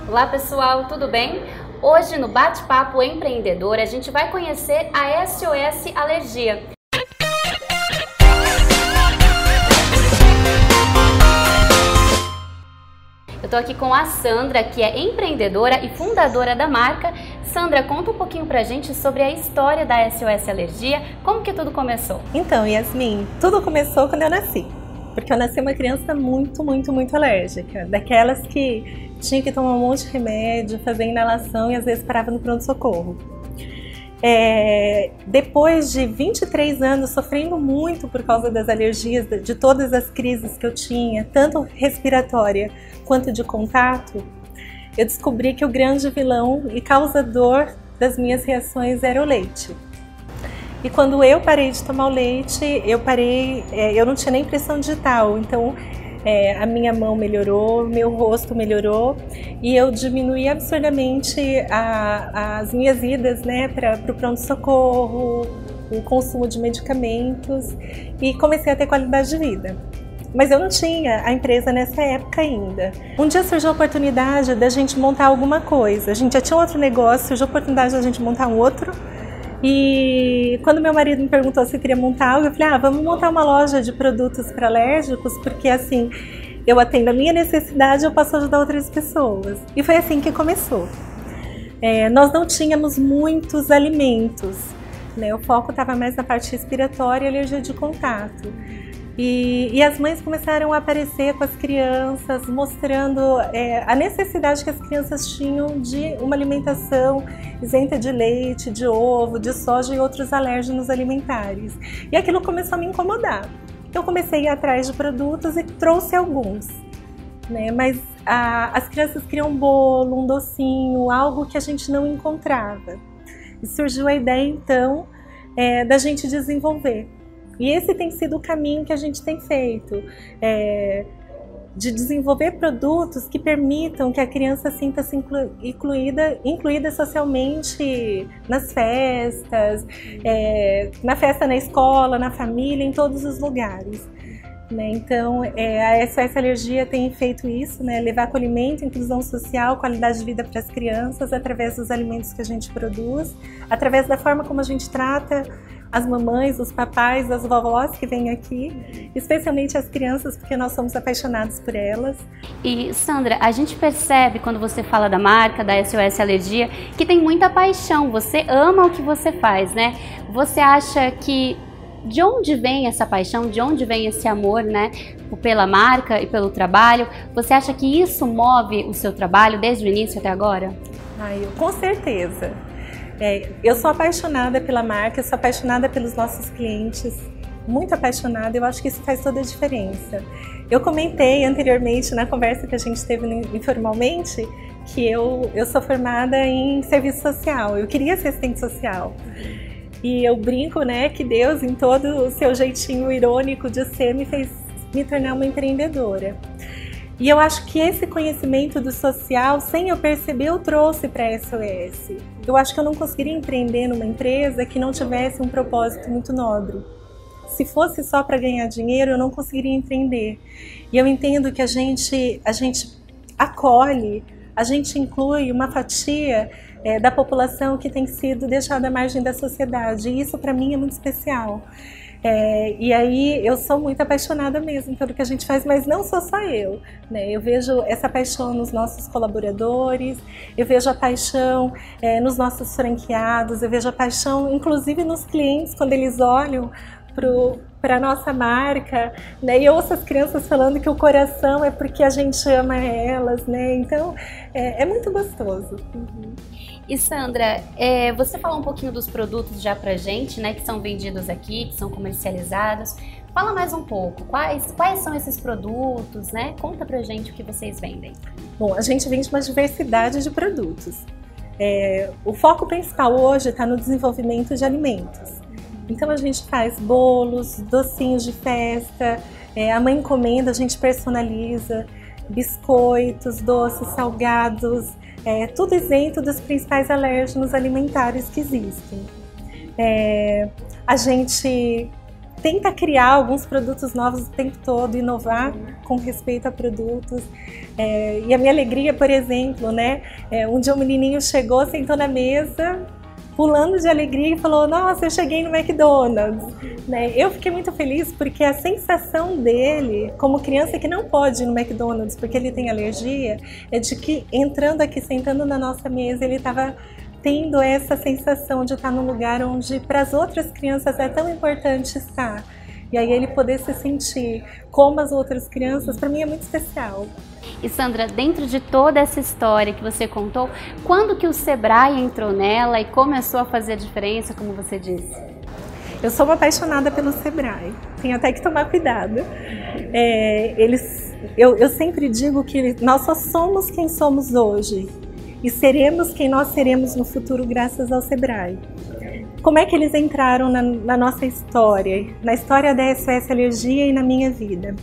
Olá pessoal, tudo bem? Hoje no Bate-Papo Empreendedor a gente vai conhecer a SOS Alergia. Eu tô aqui com a Sandra, que é empreendedora e fundadora da marca. Sandra, conta um pouquinho pra gente sobre a história da SOS Alergia, como que tudo começou? Então, Yasmin, tudo começou quando eu nasci. Porque eu nasci uma criança muito alérgica, daquelas que tinha que tomar um monte de remédio, fazer inalação e às vezes parava no pronto-socorro. Depois de 23 anos sofrendo muito por causa das alergias, de todas as crises que eu tinha, tanto respiratória quanto de contato, eu descobri que o grande vilão e causador das minhas reações era o leite. E quando eu parei de tomar o leite, eu não tinha nem pressão digital, então a minha mão melhorou, meu rosto melhorou e eu diminuí absurdamente as minhas idas, né, para o pronto-socorro, o consumo de medicamentos e comecei a ter qualidade de vida. Mas eu não tinha a empresa nessa época ainda. Um dia surgiu a oportunidade da gente montar alguma coisa, a gente já tinha outro negócio, surgiu a oportunidade da gente montar um outro. E quando meu marido me perguntou se eu queria montar algo, eu falei, vamos montar uma loja de produtos para alérgicos, porque assim, eu atendo a minha necessidade e eu posso ajudar outras pessoas. E foi assim que começou. Nós não tínhamos muitos alimentos, né? O foco estava mais na parte respiratória e alergia de contato. E as mães começaram a aparecer com as crianças, mostrando a necessidade que as crianças tinham de uma alimentação isenta de leite, de ovo, de soja e outros alérgenos alimentares. E aquilo começou a me incomodar. Eu comecei a ir atrás de produtos e trouxe alguns, né? Mas as crianças queriam um bolo, um docinho, algo que a gente não encontrava. E surgiu a ideia, então, da gente desenvolver. E esse tem sido o caminho que a gente tem feito, de desenvolver produtos que permitam que a criança sinta-se incluída socialmente nas festas, na festa na escola, na família, em todos os lugares. Então, a SOS Alergia tem feito isso, né? Levar acolhimento, inclusão social, qualidade de vida para as crianças através dos alimentos que a gente produz, através da forma como a gente trata as mamães, os papais, as vovós que vêm aqui, especialmente as crianças, porque nós somos apaixonados por elas. E Sandra, a gente percebe quando você fala da marca, da SOS Alergia, que tem muita paixão, você ama o que você faz, né? Você acha que de onde vem essa paixão, de onde vem esse amor, né, pela marca e pelo trabalho? Você acha que isso move o seu trabalho desde o início até agora? Com certeza. Eu sou apaixonada pela marca, sou apaixonada pelos nossos clientes, muito apaixonada, eu acho que isso faz toda a diferença. Eu comentei anteriormente na conversa que a gente teve informalmente que eu sou formada em serviço social, eu queria ser assistente social. E eu brinco, né, que Deus, em todo o seu jeitinho irônico de ser, me fez me tornar uma empreendedora. E eu acho que esse conhecimento do social, sem eu perceber, eu trouxe para a SOS. Eu acho que eu não conseguiria empreender numa empresa que não tivesse um propósito muito nobre. Se fosse só para ganhar dinheiro, eu não conseguiria empreender. E eu entendo que a gente acolhe, a gente inclui uma fatia da população que tem sido deixada à margem da sociedade. E isso para mim é muito especial. E aí eu sou muito apaixonada mesmo pelo que a gente faz, mas não sou só eu, né? Eu vejo essa paixão nos nossos colaboradores, eu vejo a paixão nos nossos franqueados, eu vejo a paixão inclusive nos clientes quando eles olham para a nossa marca, né? E eu ouço as crianças falando que o coração é porque a gente ama elas, né? Então é muito gostoso. Uhum. E Sandra, você falou um pouquinho dos produtos já pra gente, né, que são vendidos aqui, que são comercializados. Fala mais um pouco, quais são esses produtos, né? Conta pra gente o que vocês vendem. Bom, a gente vende uma diversidade de produtos. O foco principal hoje está no desenvolvimento de alimentos. Então a gente faz bolos, docinhos de festa, a mãe encomenda, a gente personaliza, biscoitos, doces, salgados, tudo isento dos principais alérgenos alimentares que existem. A gente tenta criar alguns produtos novos o tempo todo, inovar com respeito a produtos. E a minha alegria, por exemplo, né? Um dia um menininho chegou, sentou na mesa, pulando de alegria e falou: nossa, eu cheguei no McDonald's. Né? Eu fiquei muito feliz porque a sensação dele, como criança que não pode ir no McDonald's porque ele tem alergia, é de que entrando aqui, sentando na nossa mesa, ele estava tendo essa sensação de estar num lugar onde para as outras crianças é tão importante estar. E aí ele poder se sentir como as outras crianças, para mim é muito especial. E Sandra, dentro de toda essa história que você contou, quando que o Sebrae entrou nela e começou a fazer a diferença, como você disse? Eu sou uma apaixonada pelo Sebrae, tenho até que tomar cuidado. Eu sempre digo que nós só somos quem somos hoje e seremos quem nós seremos no futuro graças ao Sebrae. Como é que eles entraram na nossa história, na história da SOS Alergia e na minha vida?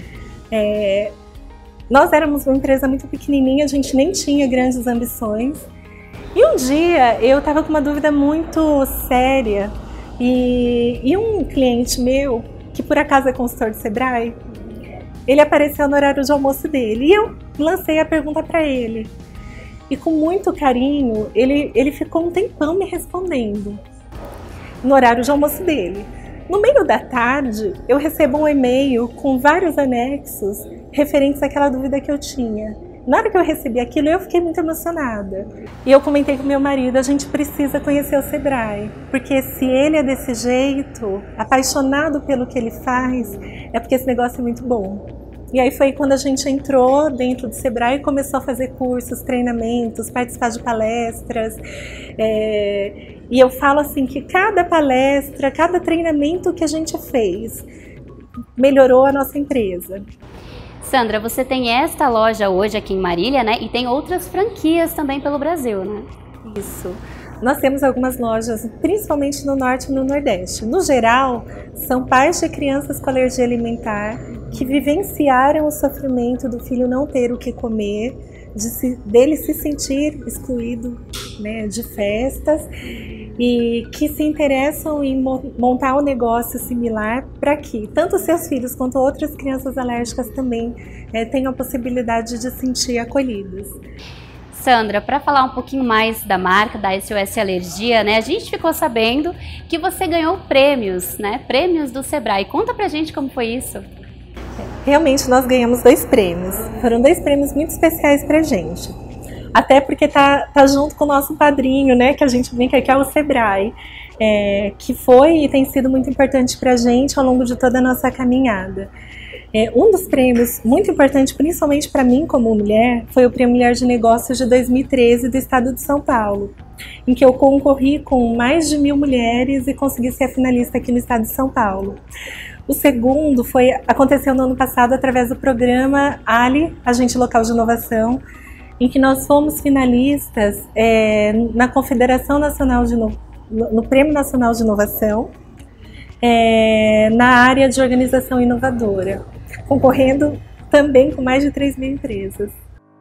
Nós éramos uma empresa muito pequenininha, a gente nem tinha grandes ambições. E um dia eu estava com uma dúvida muito séria e um cliente meu, que por acaso é consultor do Sebrae, ele apareceu no horário de almoço dele e eu lancei a pergunta para ele. E com muito carinho, ele ficou um tempão me respondendo no horário de almoço dele. No meio da tarde, eu recebo um e-mail com vários anexos referentes àquela dúvida que eu tinha. Na hora que eu recebi aquilo, eu fiquei muito emocionada. E eu comentei com meu marido, a gente precisa conhecer o Sebrae, porque se ele é desse jeito, apaixonado pelo que ele faz, é porque esse negócio é muito bom. E aí foi quando a gente entrou dentro do Sebrae e começou a fazer cursos, treinamentos, participar de palestras. E eu falo assim que cada palestra, cada treinamento que a gente fez melhorou a nossa empresa. Sandra, você tem esta loja hoje aqui em Marília, né? E tem outras franquias também pelo Brasil, né? Isso. Nós temos algumas lojas, principalmente no Norte e no Nordeste. No geral, são pais de crianças com alergia alimentar que vivenciaram o sofrimento do filho não ter o que comer, dele se sentir excluído, né, de festas, e que se interessam em montar um negócio similar para que tanto seus filhos quanto outras crianças alérgicas também tenham a possibilidade de se sentir acolhidas. Sandra, para falar um pouquinho mais da marca, da SOS Alergia, né? A gente ficou sabendo que você ganhou prêmios, né? Prêmios do Sebrae. Conta pra gente como foi isso. Realmente nós ganhamos 2 prêmios. Foram 2 prêmios muito especiais pra gente. Até porque tá junto com o nosso padrinho, né? Que a gente brinca que é o Sebrae. Que foi e tem sido muito importante pra gente ao longo de toda a nossa caminhada. Um dos prêmios muito importante, principalmente para mim como mulher, foi o Prêmio Mulher de Negócios de 2013 do Estado de São Paulo, em que eu concorri com mais de 1000 mulheres e consegui ser a finalista aqui no Estado de São Paulo. O segundo aconteceu no ano passado através do programa ALI, Agente Local de Inovação, em que nós fomos finalistas na Confederação Nacional no Prêmio Nacional de Inovação, na área de organização inovadora, concorrendo também com mais de 3.000 empresas.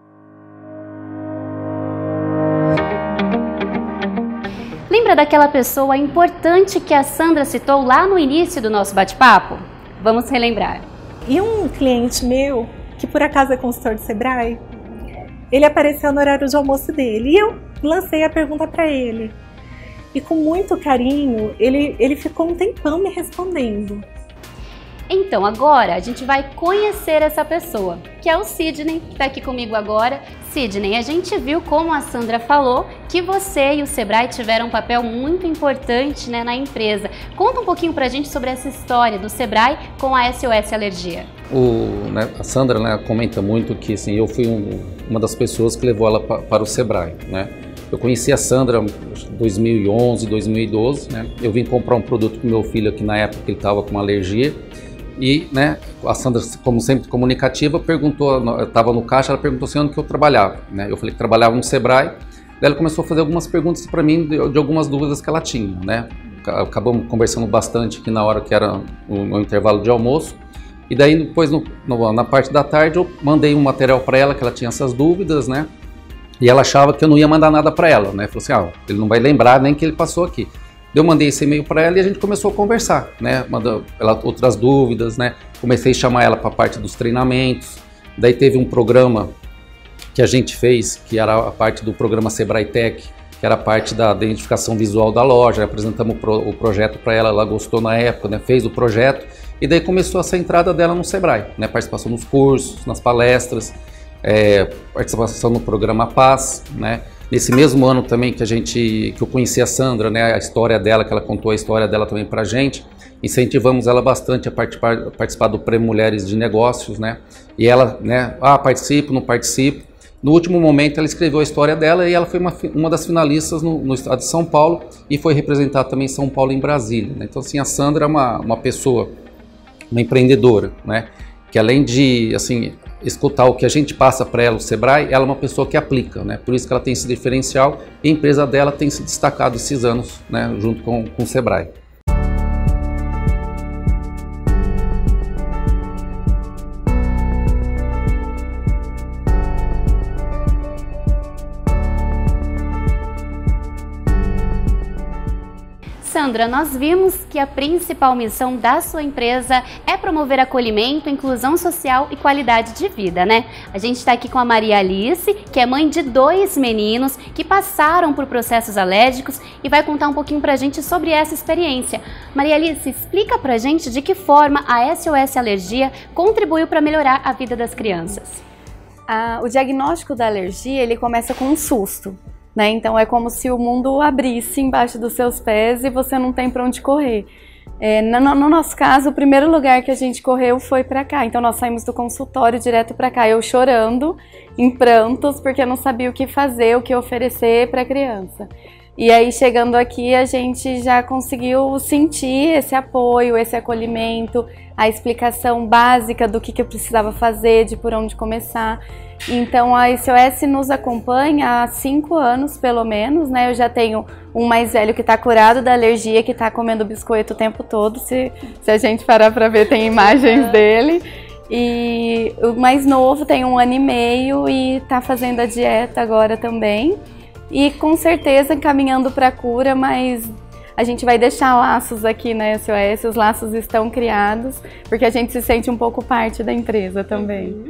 Lembra daquela pessoa importante que a Sandra citou lá no início do nosso bate-papo? Vamos relembrar. E um cliente meu, que por acaso é consultor do Sebrae, ele apareceu no horário de almoço dele e eu lancei a pergunta para ele. E com muito carinho, ele ficou um tempão me respondendo. Então agora a gente vai conhecer essa pessoa, que é o Sidney, que está aqui comigo agora. Sidney, a gente viu, como a Sandra falou, que você e o Sebrae tiveram um papel muito importante, né, na empresa. Conta um pouquinho pra gente sobre essa história do Sebrae com a SOS Alergia. A Sandra, né, comenta muito que assim, eu fui uma das pessoas que levou ela para o Sebrae, né? Eu conheci a Sandra em 2011, 2012, né? Eu vim comprar um produto para o meu filho aqui na época que ele estava com uma alergia. E, né, a Sandra, como sempre comunicativa, perguntou, eu estava no caixa, ela perguntou assim onde que eu trabalhava, né? Eu falei que trabalhava no Sebrae. Daí ela começou a fazer algumas perguntas para mim de algumas dúvidas que ela tinha, né? Acabamos conversando bastante aqui na hora que era o intervalo de almoço. E daí depois, na parte da tarde, eu mandei um material para ela que ela tinha essas dúvidas, né? E ela achava que eu não ia mandar nada para ela, né? Falou assim, ele não vai lembrar nem que ele passou aqui. Eu mandei esse e-mail para ela e a gente começou a conversar, né? Mandou ela outras dúvidas, né? Comecei a chamar ela para a parte dos treinamentos. Daí teve um programa que a gente fez, que era a parte do programa Sebrae Tech, que era a parte da identificação visual da loja. Apresentamos o projeto para ela, ela gostou na época, né? Fez o projeto e daí começou essa entrada dela no Sebrae, né? Participação nos cursos, nas palestras, participação no programa Paz, né? Nesse mesmo ano também que eu conheci a Sandra, né? A história dela, que ela contou a história dela também para a gente, incentivamos ela bastante a participar do Prêmio Mulheres de Negócios, né? E ela, né? Participo, não participo. No último momento ela escreveu a história dela e ela foi uma das finalistas no estado de São Paulo e foi representar também São Paulo em Brasília, né? Então assim, a Sandra é uma pessoa, uma empreendedora, né? Que além de assim, escutar o que a gente passa para ela, o Sebrae, ela é uma pessoa que aplica, né? Por isso que ela tem esse diferencial e a empresa dela tem se destacado esses anos, né? Junto com o Sebrae. Sandra, nós vimos que a principal missão da sua empresa é promover acolhimento, inclusão social e qualidade de vida, né? A gente está aqui com a Maria Alice, que é mãe de 2 meninos que passaram por processos alérgicos e vai contar um pouquinho pra gente sobre essa experiência. Maria Alice, explica pra gente de que forma a SOS Alergia contribuiu para melhorar a vida das crianças. O diagnóstico da alergia, ele começa com um susto. Né? Então é como se o mundo abrisse embaixo dos seus pés e você não tem para onde correr. No nosso caso, o primeiro lugar que a gente correu foi para cá. Então nós saímos do consultório direto para cá, eu chorando, em prantos, porque eu não sabia o que fazer, o que oferecer para a criança. E aí chegando aqui a gente já conseguiu sentir esse apoio, esse acolhimento, a explicação básica do que eu precisava fazer, de por onde começar. Então a SOS nos acompanha há 5 anos pelo menos, né? Eu já tenho um mais velho que está curado da alergia, que está comendo biscoito o tempo todo, se a gente parar para ver tem imagens dele. E o mais novo tem 1 ano e meio e está fazendo a dieta agora também. E com certeza caminhando para a cura, mas a gente vai deixar laços aqui na SOS, os laços estão criados, porque a gente se sente um pouco parte da empresa também.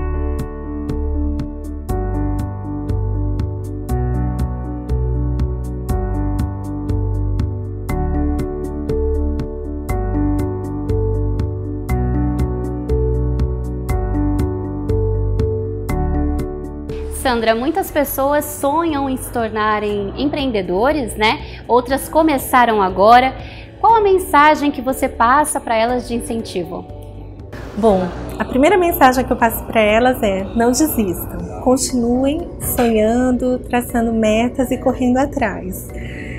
Sandra, muitas pessoas sonham em se tornarem empreendedores, né? Outras começaram agora. Qual a mensagem que você passa para elas de incentivo? Bom, a primeira mensagem que eu passo para elas é: não desistam, continuem sonhando, traçando metas e correndo atrás.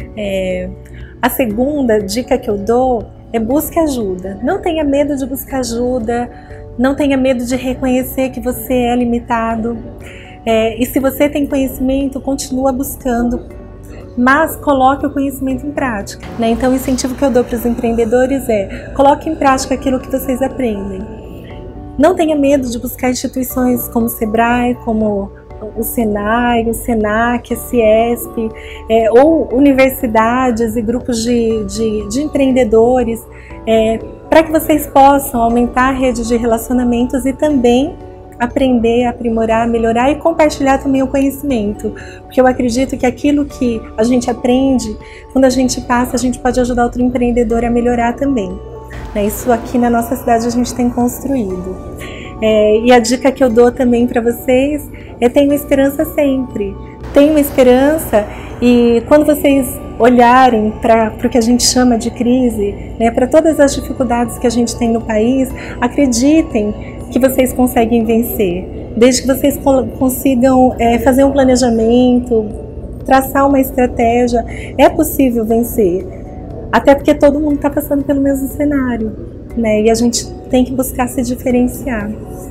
A segunda dica que eu dou é: busque ajuda. Não tenha medo de buscar ajuda, não tenha medo de reconhecer que você é limitado. E se você tem conhecimento, continua buscando, mas coloque o conhecimento em prática, né? Então o incentivo que eu dou para os empreendedores é: coloque em prática aquilo que vocês aprendem. Não tenha medo de buscar instituições como o Sebrae, como o Senai, o Senac, a Ciesp, ou universidades e grupos de empreendedores, para que vocês possam aumentar a rede de relacionamentos e também aprender, aprimorar, melhorar e compartilhar também o conhecimento, porque eu acredito que aquilo que a gente aprende, quando a gente passa, a gente pode ajudar outro empreendedor a melhorar também. Isso aqui na nossa cidade a gente tem construído. E a dica que eu dou também para vocês é: tenham esperança sempre. Tenham esperança, e quando vocês olharem para o que a gente chama de crise, né, para todas as dificuldades que a gente tem no país, acreditem que vocês conseguem vencer, desde que vocês consigam fazer um planejamento, traçar uma estratégia. É possível vencer, até porque todo mundo está passando pelo mesmo cenário, né? E a gente tem que buscar se diferenciar.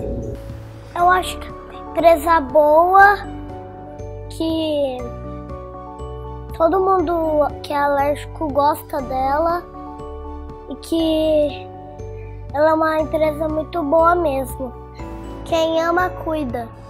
Eu acho que uma empresa boa, que todo mundo que é alérgico gosta dela e que ela é uma empresa muito boa mesmo. Quem ama, cuida.